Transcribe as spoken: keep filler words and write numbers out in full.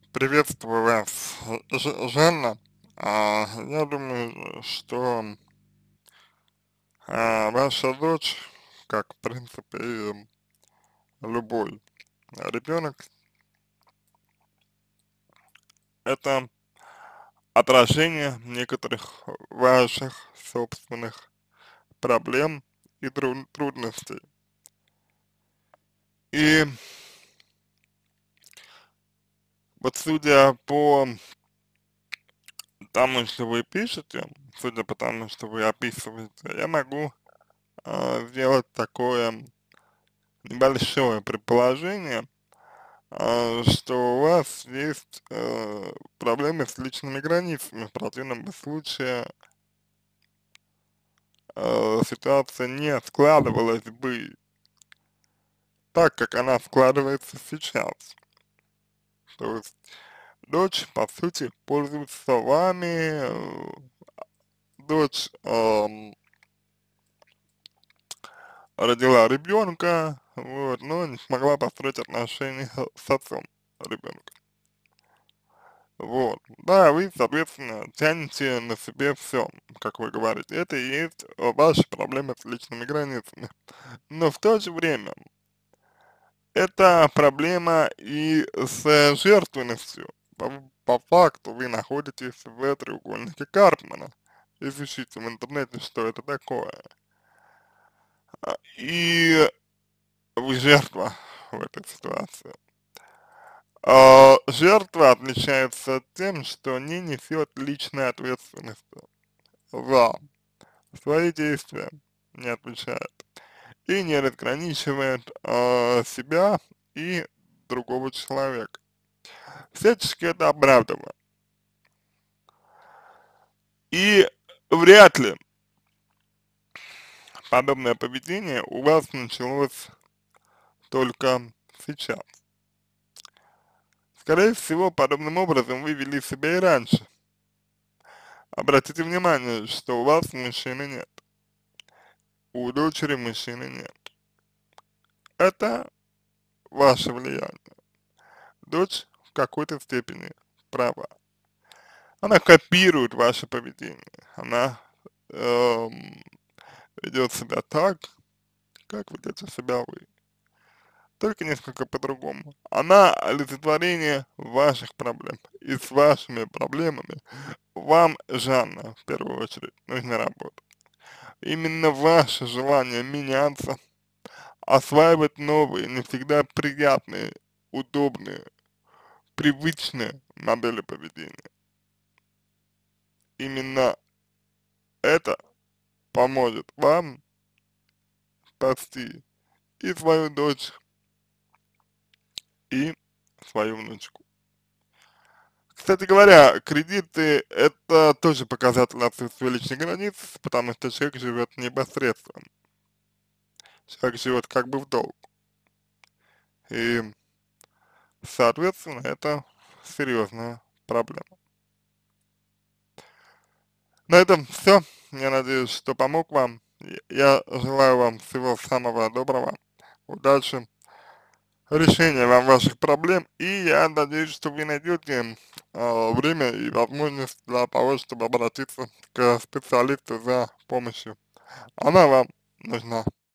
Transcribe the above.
Приветствую вас, Ж- Жанна. А, я думаю, что а, ваша дочь, как в принципе и любой ребенок, это отражение некоторых ваших собственных проблем и тру- трудностей. И вот судя по тому, что вы пишете, судя по тому, что вы описываете, я могу а, сделать такое небольшое предположение, а, что у вас есть э, проблемы с личными границами. В противном бы случае э, ситуация не складывалась бы так, как она складывается сейчас. То есть дочь, по сути, пользуется вами, э, дочь эм, родила ребенка, вот, но не смогла построить отношения с отцом ребенка. Вот, да, вы, соответственно, тянете на себе все, как вы говорите. Это и есть э, ваши проблемы с личными границами. Но в то же время это проблема и с жертвенностью. По, по факту вы находитесь в треугольнике Карпмана. Изучите в интернете, что это такое. А, И вы жертва в этой ситуации. А, жертва отличается тем, что не несет личной ответственности за свои действия, не отвечает и не разграничивает э, себя и другого человека. Всячески это оправдывает. И вряд ли подобное поведение у вас началось только сейчас. Скорее всего, подобным образом вы вели себя и раньше. Обратите внимание, что у вас мужчины нет, у дочери мужчины нет. Это ваше влияние. Дочь в какой-то степени права. Она копирует ваше поведение. Она эм, ведет себя так, как ведете себя вы. Только несколько по-другому. Она олицетворение ваших проблем. И с вашими проблемами вам, Жанна, в первую очередь, нужно работать. Именно ваше желание меняться, осваивать новые, не всегда приятные, удобные, привычные модели поведения. Именно это поможет вам спасти и свою дочь, и свою внучку. Кстати говоря, кредиты — это тоже показатель отсутствия личных границ, потому что человек живет непосредственно, человек живет как бы в долг. И, соответственно, это серьезная проблема. На этом все. Я надеюсь, что помог вам. Я желаю вам всего самого доброго, удачи, решения вам ваших проблем, и я надеюсь, что вы найдете э, время и возможность для того, чтобы обратиться к специалисту за помощью. Она вам нужна.